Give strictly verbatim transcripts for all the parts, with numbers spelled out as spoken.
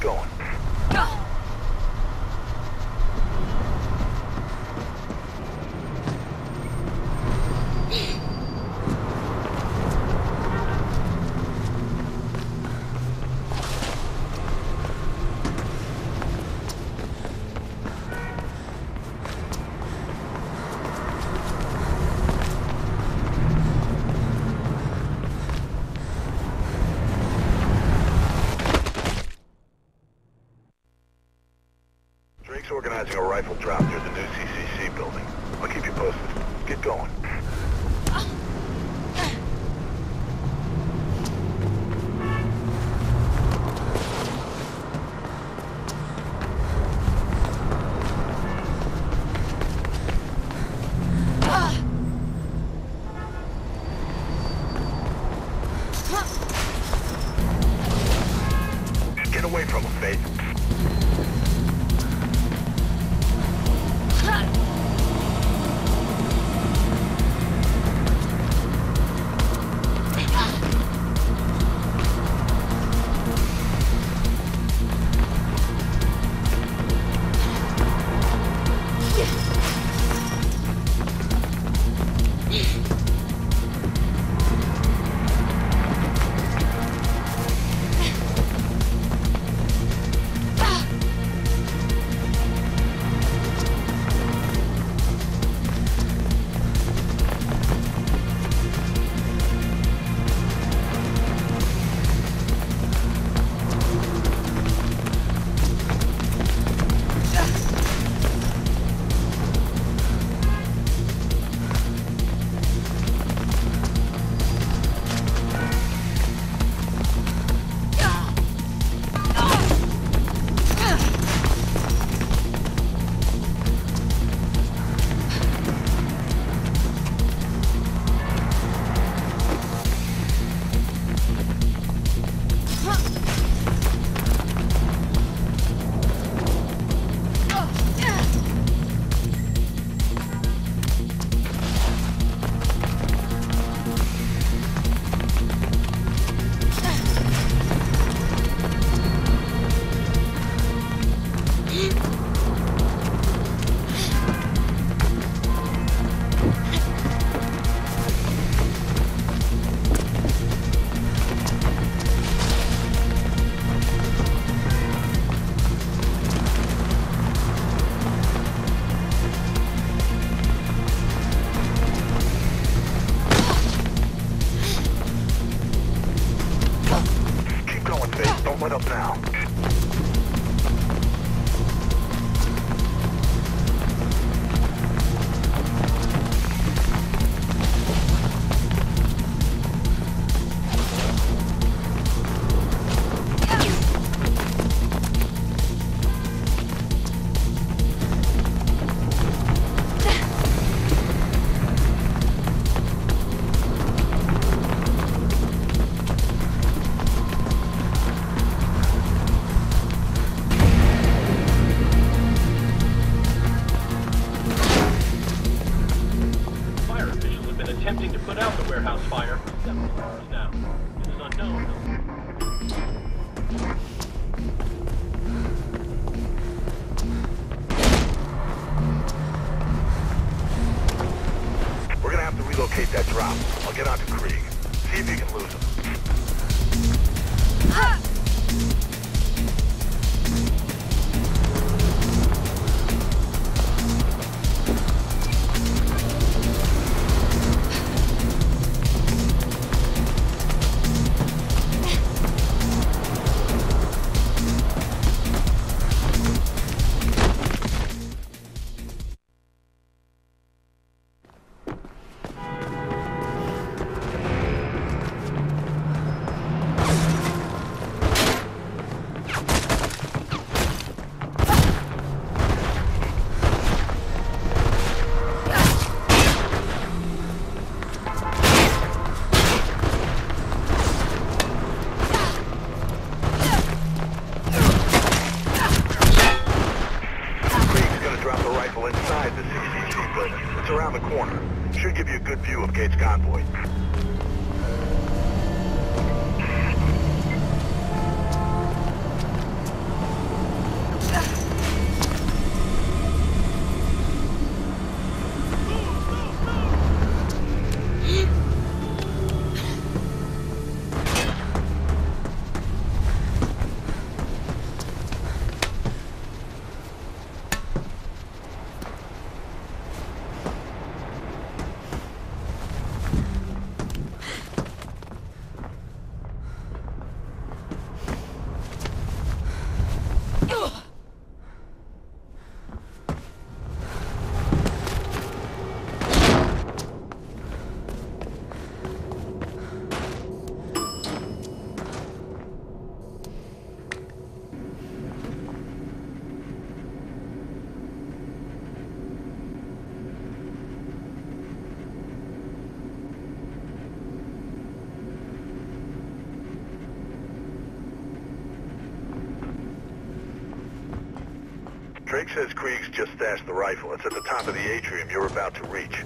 going. Drake's organizing a rifle drop near the new C C C building. I'll keep you posted. Get going. Get away from him, Faith. Don't let up now. Attempting to put out the warehouse fire for several hours now. It is unknown. We're gonna have to relocate that drop. I'll get onto Krieg. See if you can lose him. Ah! It's around the corner. Should give you a good view of Gates' convoy. Drake says Krieg's just stashed the rifle. It's at the top of the atrium you're about to reach.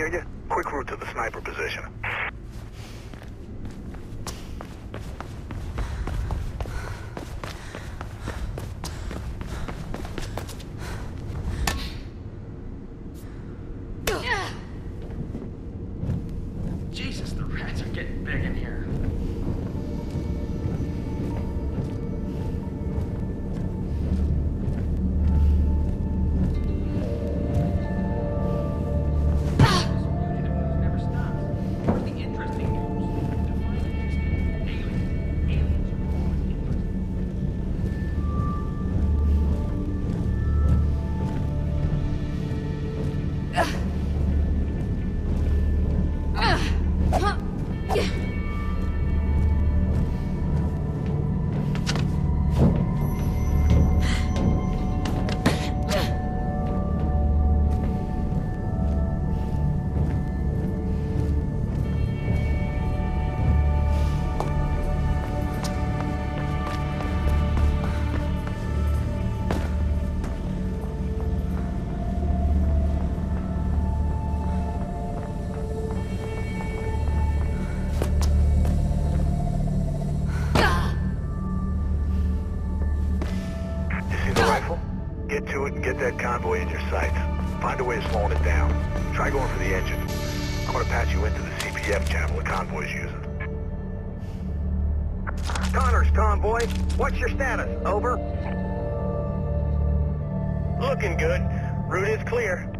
hear you. Quick route to the sniper position. Jesus, the rats are getting big in here. Never stops. Where's the interesting news? Define interesting. Aliens. Aliens are always interesting. Get to it and get that convoy in your sights. Find a way of slowing it down. Try going for the engine. I'm gonna patch you into the C P F channel the convoy's using. Connors convoy, what's your status? Over? Looking good. Route is clear.